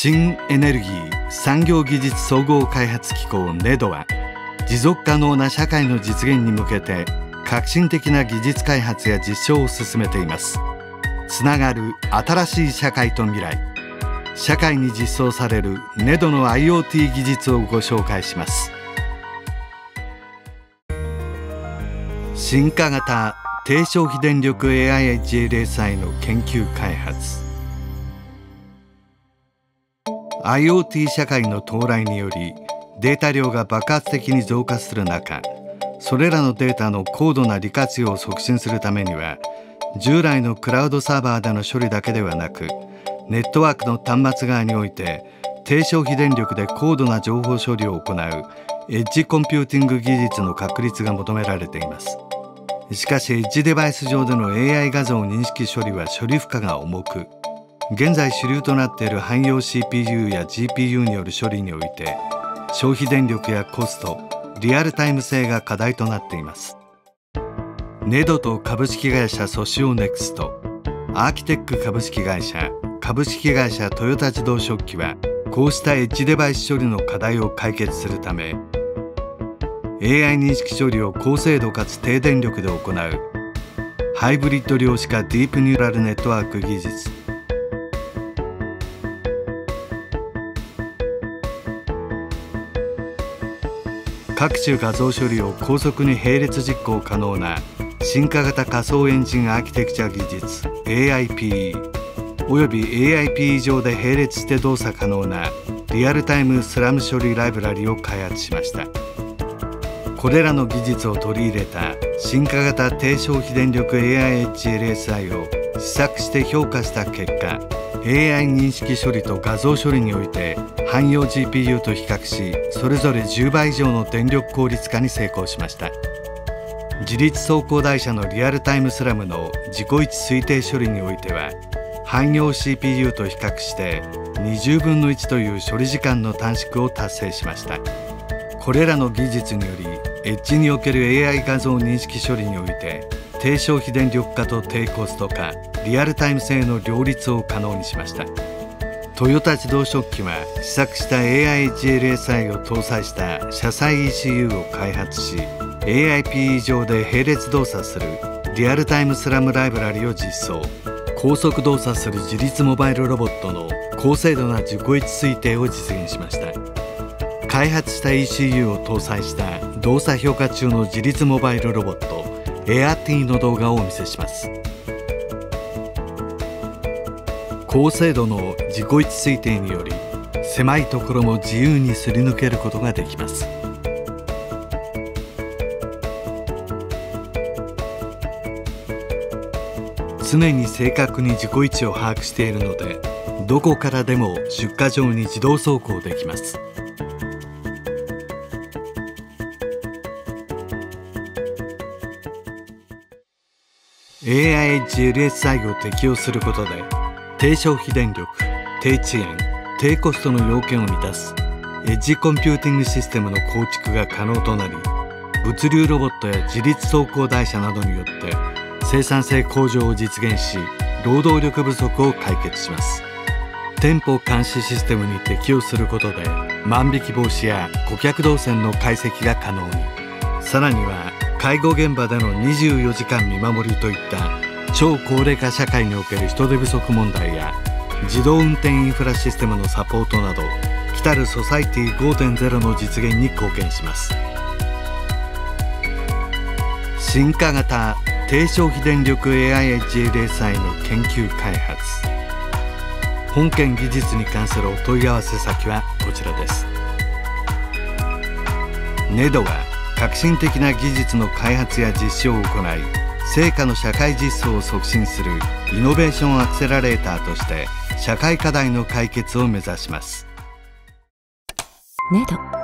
新エネルギー産業技術総合開発機構 NEDO は、持続可能な社会の実現に向けて革新的な技術開発や実証を進めています。つながる新しい社会と未来、社会に実装される NEDO の IoT 技術をご紹介します。進化型低消費電力 AI-HLSI の研究開発。IoT 社会の到来によりデータ量が爆発的に増加する中、それらのデータの高度な利活用を促進するためには、従来のクラウドサーバーでの処理だけではなく、ネットワークの端末側において低消費電力で高度な情報処理を行うエッジコンピューティング技術の確立が求められています。しかしエッジデバイス上での AI 画像認識処理は処理負荷が重く、現在主流となっている汎用 CPU や GPU による処理において消費電力やコスト、リアルタイム性が課題となっています。NEDO と株式会社ソシオネクスト、アーキテック株式会社、株式会社トヨタ自動食器は、こうしたエッジデバイス処理の課題を解決するため AI 認識処理を高精度かつ低電力で行うハイブリッド量子化ディープニューラルネットワーク技術、各種画像処理を高速に並列実行可能な進化型仮想エンジンアーキテクチャ技術 AIPE および AIPE 上で並列して動作可能なリアルタイムスラム処理ライブラリを開発しました。これらの技術を取り入れた進化型低消費電力 AI-HLSI を試作して評価した結果、 AI 認識処理と画像処理において汎用 GPU と比較し、それぞれ10倍以上の電力効率化に成功しました。自律走行台車のリアルタイムスラムの自己位置推定処理においては、汎用 CPU と比較して20分の1という処理時間の短縮を達成しました。これらの技術によりエッジにおける AI 画像認識処理において低消費電力化と低コスト化、リアルタイム性の両立を可能にしました。トヨタ自動食器は試作した AI-HLSI を搭載した車載 ECU を開発し、 AIPE 上で並列動作するリアルタイムスラムライブラリを実装。高速動作する自立モバイルロボットの高精度な自己位置推定を実現しました。開発した ECU を搭載した動作評価中の自立モバイルロボット AirT の動画をお見せします。高精度の自己位置推定により狭いところも自由にすり抜けることができます。常に正確に自己位置を把握しているので、どこからでも出荷場に自動走行できます。AI-HLSI を適用することで低消費電力、低遅延、低コストの要件を満たすエッジコンピューティングシステムの構築が可能となり、物流ロボットや自律走行台車などによって生産性向上を実現し、労働力不足を解決します。店舗監視システムに適用することで万引き防止や顧客動線の解析が可能に、さらには介護現場での24時間見守りといった超高齢化社会における人手不足問題や自動運転インフラシステムのサポートなど、来たるソサイティ 5.0 の実現に貢献します。進化型低消費電力 AI-HLSI の研究開発。本件技術に関するお問い合わせ先はこちらです。NEDO は革新的な技術の開発や実証を行い、成果の社会実装を促進するイノベーションアクセラレーターとして社会課題の解決を目指します。 NEDO